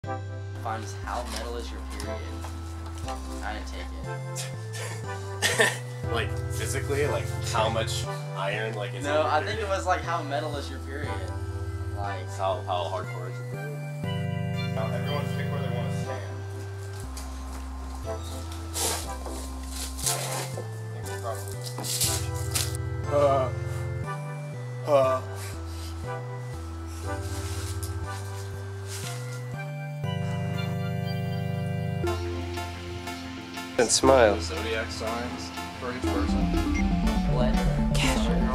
Finds how metal is your period. I didn't take it. Like physically, like how much iron, like is No, I think it was like how metal is your period. Like how hardcore is it? Now everyone pick where they want to stand. I think probably. And smile. Zodiac signs for each person. what?